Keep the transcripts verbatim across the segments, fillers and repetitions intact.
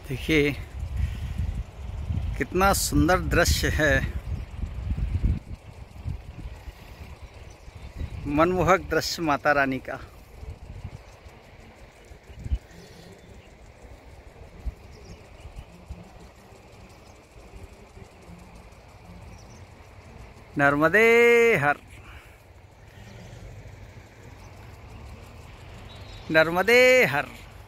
देखिए कितना सुंदर दृश्य है, मनमोहक दृश्य माता रानी का। नर्मदे हर, नर्मदे हर।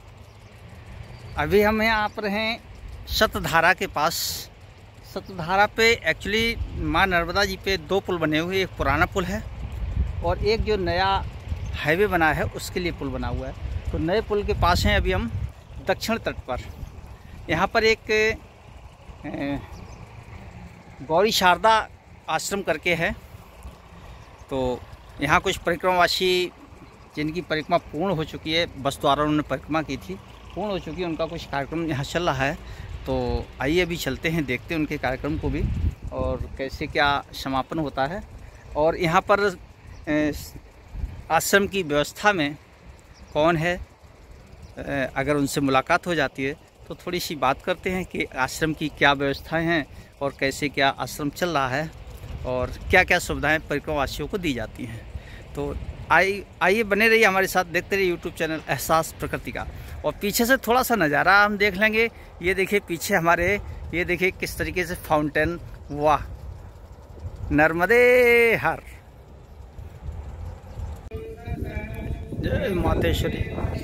अभी हम यहाँ पर हैं सतधारा के पास। सतधारा पे एक्चुअली माँ नर्मदा जी पे दो पुल बने हुए, एक पुराना पुल है और एक जो नया हाईवे बना है उसके लिए पुल बना हुआ है। तो नए पुल के पास हैं अभी हम, दक्षिण तट पर। यहाँ पर एक गौरी शारदा आश्रम करके है। तो यहाँ कुछ परिक्रमावासी जिनकी परिक्रमा पूर्ण हो चुकी है, बस द्वारा उन्होंने परिक्रमा की थी, पूर्ण हो चुकी है, उनका कुछ कार्यक्रम यहाँ चल रहा है। तो आइए अभी चलते हैं, देखते हैं उनके कार्यक्रम को भी और कैसे क्या समापन होता है। और यहाँ पर आश्रम की व्यवस्था में कौन है, अगर उनसे मुलाकात हो जाती है तो थोड़ी सी बात करते हैं कि आश्रम की क्या व्यवस्थाएं हैं और कैसे क्या आश्रम चल रहा है और क्या क्या सुविधाएं परिक्रमावासियों को दी जाती हैं। तो आइए आइए बने रहिए हमारे साथ, देखते रहिए यूट्यूब चैनल एहसास प्रकृति का। और पीछे से थोड़ा सा नज़ारा हम देख लेंगे। ये देखिए पीछे हमारे, ये देखिए किस तरीके से फाउंटेन, वाह, नर्मदे हर। जय मातेश्वरी।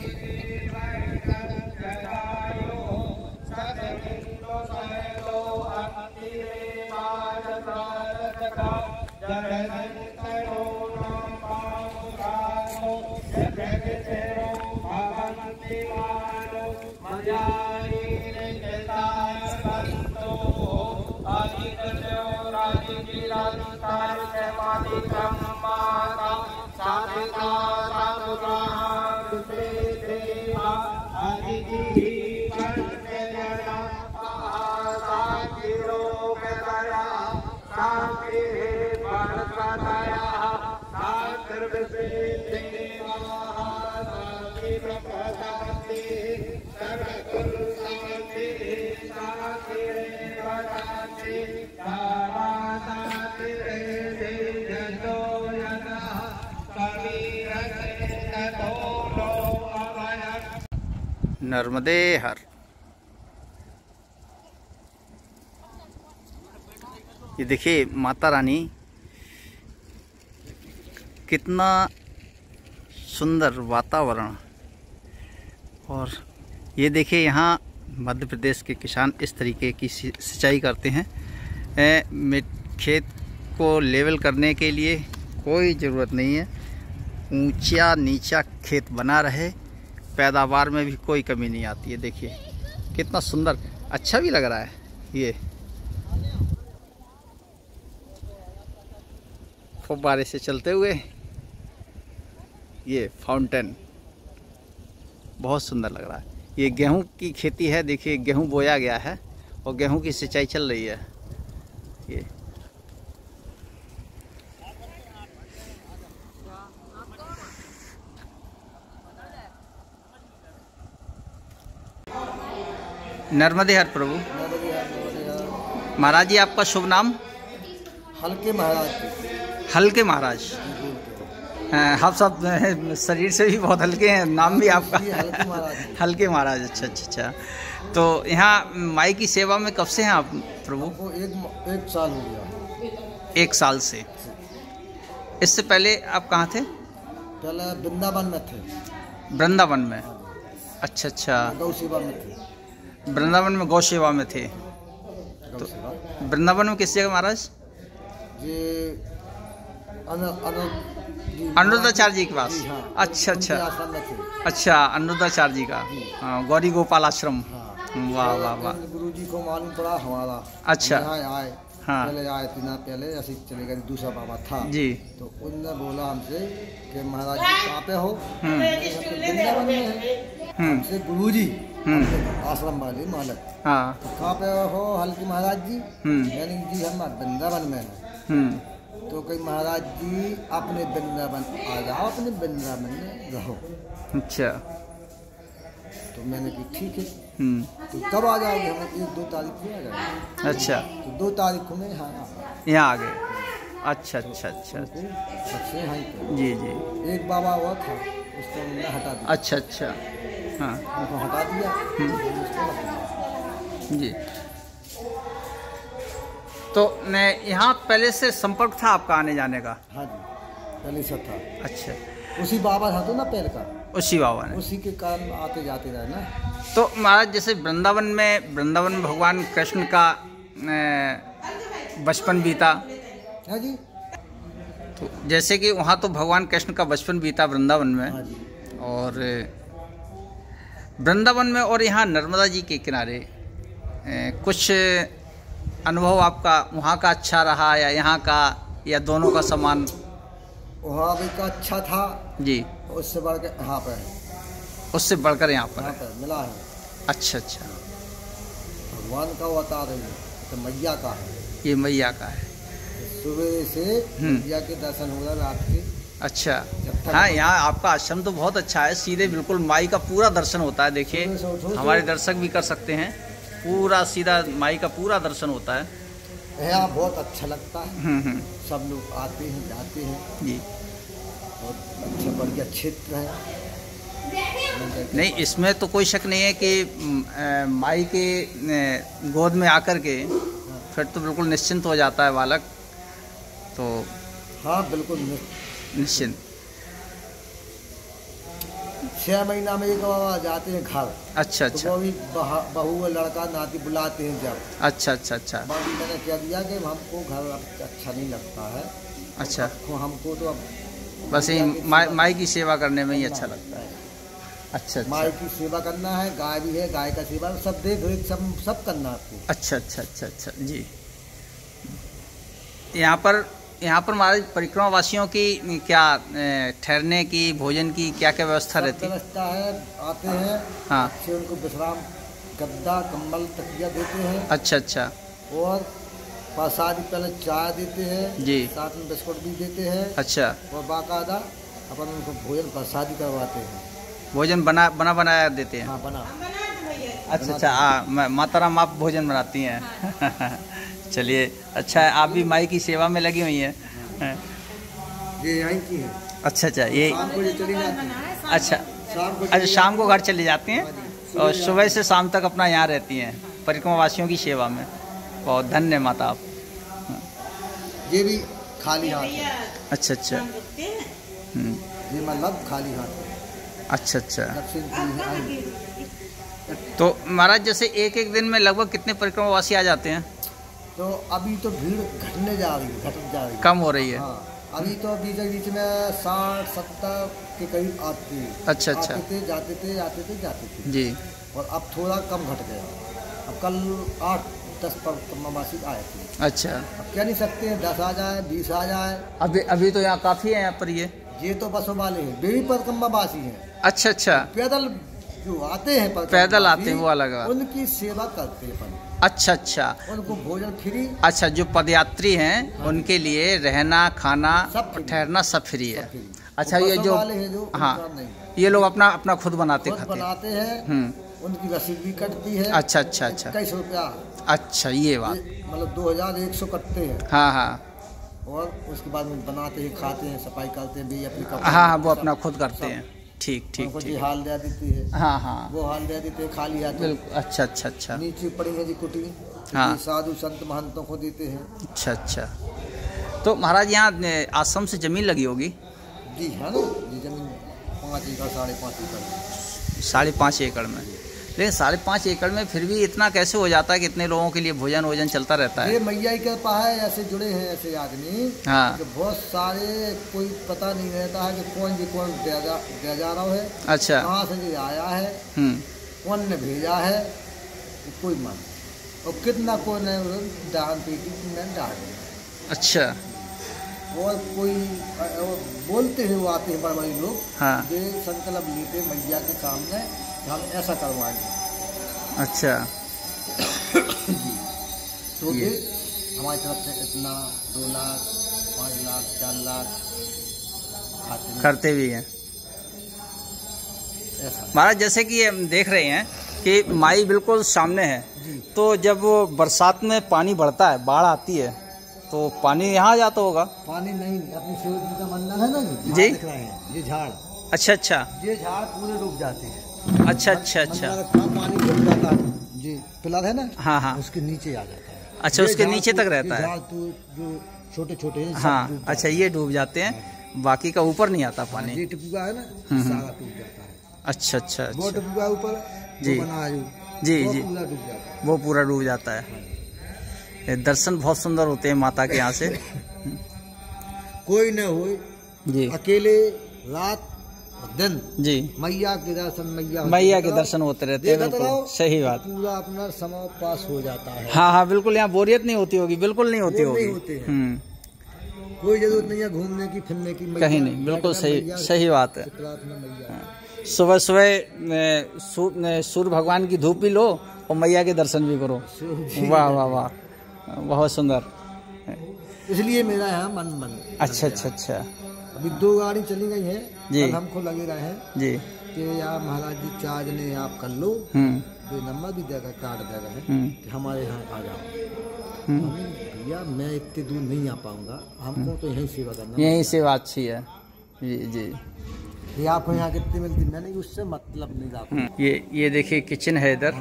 नर्मदे हर। ये देखिए माता रानी, कितना सुंदर वातावरण। और ये देखिए यहाँ मध्य प्रदेश के किसान इस तरीके की सिंचाई करते हैं। खेत को लेवल करने के लिए कोई ज़रूरत नहीं है, ऊंचा नीचा खेत बना रहे, पैदावार में भी कोई कमी नहीं आती है। देखिए कितना सुंदर, अच्छा भी लग रहा है। ये फव्वारे से चलते हुए ये फाउंटेन बहुत सुंदर लग रहा है। ये गेहूं की खेती है, देखिए गेहूं बोया गया है और गेहूं की सिंचाई चल रही है। ये नर्मदे हर प्रभु। महाराज जी आपका शुभ नाम? हल्के महाराज। हल्के महाराज, आप सब शरीर से भी बहुत हल्के हैं, नाम भी आपका हल्के महाराज। हल्के महाराज, अच्छा अच्छा अच्छा। तो यहाँ माई की सेवा में कब से हैं आप प्रभु? एक एक साल हो गया। एक साल से। इससे पहले आप कहाँ थे? पहले वृंदावन में थे। वृंदावन में, अच्छा अच्छा, गौ सेवा में थे। वृंदावन में गौ सेवा में थे। तो वृंदावन में किस जगह महाराज? ये अनुरुद्धाचार्य जी के पास। हाँ, अच्छा अच्छा थे। अच्छा, अनुरुद्धाचार्य जी का, हाँ, गौरी गोपाल आश्रम। हाँ। वाह वाह वाह। गुरु जी को मालूम पड़ा हमारा, अच्छा, आए हाँ, पहले आए तीन पहले ऐसे चले गए, दूसरा बाबा था जी। तो उनने बोला हमसे कि महाराज जी कहाँ पे हो? वृंदावन में है। हमसे गुरु जी आश्रम वाले मालक, हाँ, तो कहाँ पे हो हल्के महाराज जी? मैंने जी हम वृंदावन में हैं। तो कहीं महाराज जी अपने वृंदावन आ जाओ, अपने वृंदावन में रहो। अच्छा, तो मैंने कहा ठीक है। हम्म। तो कब आ जाओगे? हमें एक दो तारीख को आ जाएगा। अच्छा, तो दो तारीख को मैं यहाँ आ यहाँ आ गए। अच्छा अच्छा अच्छा उनको सबसे यहाँ पे जी जी। एक बाबा हुआ था, उसको हमने हटा दिया। अच्छा अच्छा, हाँ उनको हटा दिया। जी। तो ने यहाँ पहले से संपर्क था आपका आने जाने का? हाँ जी, पहले से था। अच्छा, उसी बाबा था तो ना पहले का, उसी बाबा ने, उसी के कारण आते जाते रहे ना। तो महाराज जैसे वृंदावन में वृंदावन में भगवान कृष्ण का बचपन बीता, हाँ जी, तो जैसे कि वहाँ तो भगवान कृष्ण का बचपन बीता वृंदावन में। हाँ जी। और वृंदावन में और यहाँ नर्मदा जी के किनारे कुछ अनुभव आपका वहाँ का अच्छा रहा या यहाँ का, या दोनों का समान? वहाँ भी का अच्छा था जी, उससे बढ़ के यहाँ पर है, उससे बढ़कर यहाँ पर यहाँ है। पर मिला है। अच्छा अच्छा, भगवान का अवतार है, तो मैया का है, ये मैया का है। सुबह से मैया के दर्शन हो रहा रात के। अच्छा, हाँ यहाँ आपका आश्रम तो बहुत अच्छा है, सीधे बिल्कुल माई का पूरा दर्शन होता है। देखिए हमारे दर्शक भी कर सकते हैं, पूरा सीधा माई का पूरा दर्शन होता है। यहाँ बहुत अच्छा लगता है, हम्म हम्म, सब लोग आते हैं जाते हैं जी। बहुत अच्छा बढ़िया क्षेत्र है। नहीं, इसमें तो कोई शक नहीं है कि माई के गोद में आकर के फिर तो बिल्कुल निश्चिंत हो जाता है बालक, तो हाँ बिल्कुल निश्चिंत। छह महीना में एक बार जाते हैं घर। अच्छा अच्छा, तो वो भी बहू लड़का नाती बुलाते हैं जब। अच्छा अच्छा अच्छा, बाकी मैंने कह दिया कि हमको घर अच्छा नहीं लगता है। अच्छा, तो हमको तो अब बस ये माई माई की सेवा करने में ही अच्छा लगता है। अच्छा अच्छा, माई की सेवा करना है, गाय भी है, गाय का सेवा सब देख रेख सब सब करना है आपको। अच्छा अच्छा अच्छा अच्छा जी। यहाँ पर यहाँ पर हमारे परिक्रमा वासियों की क्या ठहरने की, भोजन की क्या क्या व्यवस्था रहती है? व्यवस्था है, आते हैं हाँ, अच्छे उनको विश्राम, गद्दा कंबल तकिया देते हैं। अच्छा अच्छा, और प्रसाद पहले चाय देते हैं जी, साथ में बिस्कुट भी देते हैं। अच्छा, और बाकायदा अपन उनको भोजन प्रसादी करवाते हैं। भोजन बना बना बनाया देते हैं? हाँ बना। अच्छा अच्छा, हाँ माता राम आप भोजन बनाती हैं। चलिए अच्छा है, आप भी माई की सेवा में लगी हुई हैं। ये यहीं की है। अच्छा अच्छा, ये शाम को ये चली जाती है। अच्छा शाम को अच्छा, शाम को घर चली जाती हैं और सुबह से शाम तक अपना यहाँ रहती हैं परिक्रमा वासियों की सेवा में। बहुत धन्य माता आप। ये भी खाली हाथ है। अच्छा अच्छा, हम्म, ये मतलब खाली हाथ है। अच्छा अच्छा। दक्षिण की आएंगे। तो महाराज जैसे एक एक दिन में लगभग कितने परिक्रमा वासी आ जाते हैं? तो अभी तो भीड़ घटने जा रही है, घट जा रही है, कम हो रही है। हाँ, अभी तो बीच बीच में साठ सत्तर के करीब आते हैं। अच्छा अच्छा, आते थे जाते थे आते थे जाते थे जी। और अब थोड़ा कम घट गया। अब कल आठ दस परिक्रमावासी आए थे। अच्छा, अब कह नहीं सकते हैं दस आ जाए बीस आ जाए। अभी अभी तो यहाँ काफ़ी है यहाँ पर। ये ये तो बसों वाले हैं, वे भी परिक्रमावासी हैं। अच्छा अच्छा, पैदल जो आते हैं पैदल आते हैं वो अलग है, उनकी सेवा करते हैं। अच्छा अच्छा, उनको भोजन फ्री। अच्छा, जो पदयात्री हैं हाँ, उनके लिए रहना खाना सब ठहरना सब फ्री है। फ्री। अच्छा, ये जो, जो हाँ, ये लोग अपना अपना खुद बनाते खुद खाते बनाते हैं। हम्म, उनकी रसीद भी कटती है। अच्छा अच्छा अच्छा, इक्कीस रुपया। अच्छा, ये बात, मतलब दो हजार एक सौ कटते हैं। हाँ हाँ और उसके बाद में बनाते हैं, खाते हैं, सफाई करते हैं भी अपनी। हाँ हाँ, वो अपना खुद करते हैं। ठीक ठीक उनको जी ठीक, हाल दे देती है। हाँ हाँ, वो हाल दे देते हैं खाली हाथ। बिल्कुल, अच्छा अच्छा अच्छा, नीचे पड़ी है जी कुटी। हाँ, जी साधु संत महंतों को देते हैं। अच्छा अच्छा। तो महाराज यहाँ आश्रम से जमीन लगी होगी? जी है ना जी, जमीन पाँच एकड़ साढ़े पाँच एकड़ साढ़े पाँच एकड़ में। लेकिन साढ़े पाँच एकड़ में फिर भी इतना कैसे हो जाता है कि इतने लोगों के लिए भोजन वोजन चलता रहता है? ये मैया ही कृपा है, ऐसे जुड़े हैं ऐसे आदमी। हाँ, तो बहुत सारे कोई पता नहीं रहता है कि कौन जी कौन दे जा, दे जा रहा है। अच्छा, कहाँ से जी आया है, हम्म, कौन ने भेजा है, कोई मान। और कितना कौन है दान पेटी में डाल। अच्छा, और कोई और बोलते हैं, वो आते हैं बड़े बड़े लोग। हाँ, वे संकल्प लेते मैया के सामने हम ऐसा करवाएंगे। अच्छा जी, तो ये हमारी तरफ से इतना दो लाख पाँच लाख चार लाख खाते हैं। करते भी हैं। महाराज जैसे कि हम देख रहे हैं कि माई बिल्कुल सामने है, तो जब बरसात में पानी बढ़ता है, बाढ़ आती है, तो पानी यहाँ जाता होगा? पानी नहीं, अपनी शिव जी का मंदिर है ना जी, जी दिख रहे हैं ये झाड़। अच्छा अच्छा, ये झाड़ पूरे डूब जाते हैं। अच्छा अच्छा अच्छा, पानी डूब जाता है जी, पिलर है ना, हाँ हाँ, उसके नीचे आ जाता है। अच्छा उसके नीचे तक रहता है, जो छोटे छोटे हैं हाँ। अच्छा ये डूब जाते हैं, बाकी का ऊपर नहीं आता पानी। ये टिपुआ है ना, सारा डूब जाता है। अच्छा अच्छा वो अच्छा टिपुआ ऊपर जी बना जी वो जी, पूरा डूब जाता है, वो पूरा डूब जाता है। ये दर्शन बहुत सुंदर होते हैं माता के यहाँ से। कोई न हो जी, अकेले रात दिन जी मैया के दर्शन, मैया मैया के दर्शन होते रहते हैं, बिल्कुल सही बात। पूरा अपना समय पास हो जाता है। हाँ हाँ बिल्कुल, यहाँ बोरियत नहीं होती होगी, बिल्कुल नहीं होती होगी। हम्म, कोई जरूरत नहीं है घूमने की फिरने की, कहीं नहीं, बिल्कुल सही सही बात है। सुबह सुबह सूर्य भगवान की धूप भी लो और मैया के दर्शन भी करो। वाह वाह वाह, बहुत सुंदर। इसलिए मेरा यहाँ मन मन। अच्छा अच्छा अच्छा, अभी दो गाड़ी चली गई है जी, हमको लगे रहे हैं जी कि यार महाराज जी चार्ज ने आप कर लो, जो नंबर भी देगा कार्ड दे रहे हैं कि हमारे यहाँ आ जाओ। भैया मैं इतने दूर नहीं आ पाऊंगा, हमको तो यही सेवा करना, यही सेवा अच्छी है जी जी। ये आपको यहाँ कितनी मिलती, मैंने उससे मतलब नहीं रहा। ये ये देखिए किचन है इधर,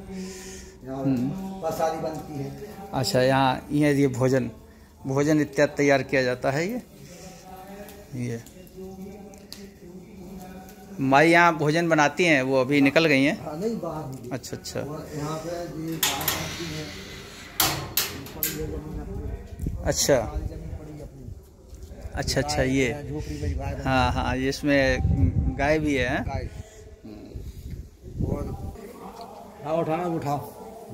प्रसादी बनती है। अच्छा यहाँ ये ये भोजन भोजन इत्यादि तैयार किया जाता है। ये ये माई यहाँ भोजन बनाती हैं, वो अभी निकल गई हैं। हाँ, नहीं बाहर। अच्छा अच्छा, यहाँ पे ये अच्छा अच्छा अच्छा, ये हाँ हाँ, ये इसमें गाय भी है। हाँ उठाओ उठाओ।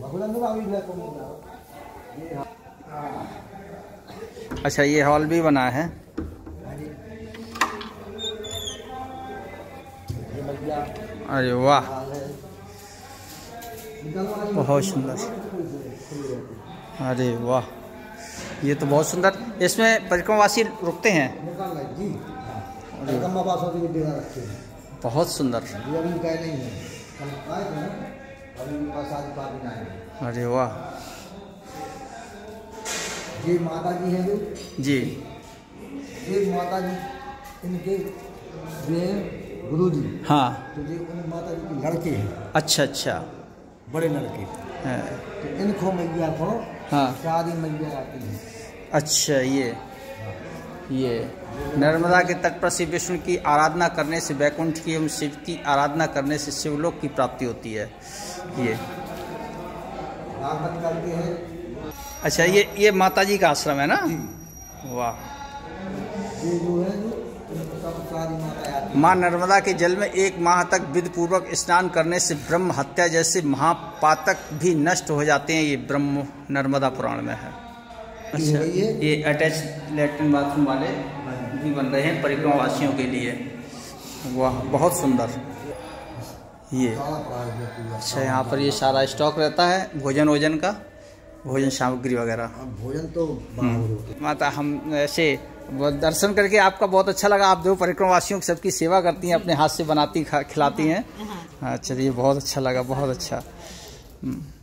अच्छा ये हॉल भी बना है। अरे वाह, बहुत सुंदर। अरे वाह, ये तो बहुत सुंदर। इसमें परिक्रमावासी रुकते हैं? बहुत सुंदर। अरे वाह, ये माता जी है जो जी, ये माता जी इनके गुरु जी। हाँ, तो ये उन माता जी के लड़के हैं। अच्छा अच्छा, बड़े लड़के है। तो इनको मैया को हाँ, शादी मैया आती है। अच्छा, ये ये नर्मदा के तट पर श्री विष्णु की आराधना करने से वैकुंठ की एवं शिव की आराधना करने से शिवलोक की प्राप्ति होती है। ये करते हैं। अच्छा, ये ये माता जी का आश्रम है ना? वाह, ये जो है सारी माता माँ नर्मदा के जल में एक माह तक विधि पूर्वक स्नान करने से ब्रह्म हत्या जैसे महापातक भी नष्ट हो जाते हैं। ये ब्रह्म नर्मदा पुराण में है। अच्छा, ये अटैच लैट्रिन बाथरूम वाले भी बन रहे हैं परिक्रमा वासियों के लिए। वाह, बहुत सुंदर। ये अच्छा, यहाँ पर ये सारा स्टॉक रहता है भोजन वोजन का, भोजन सामग्री वगैरह। भोजन तो माता, हम ऐसे दर्शन करके आपका बहुत अच्छा लगा। आप जो परिक्रमावासियों की सबकी सेवा करती हैं, अपने हाथ से बनाती खिलाती हैं। अच्छा, ये बहुत अच्छा लगा, बहुत अच्छा।